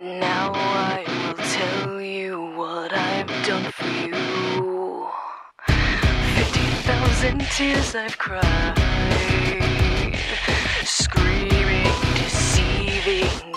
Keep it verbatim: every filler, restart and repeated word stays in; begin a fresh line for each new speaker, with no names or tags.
Now I will tell you what I've done for you. Fifty thousand tears I've cried, screaming, deceiving,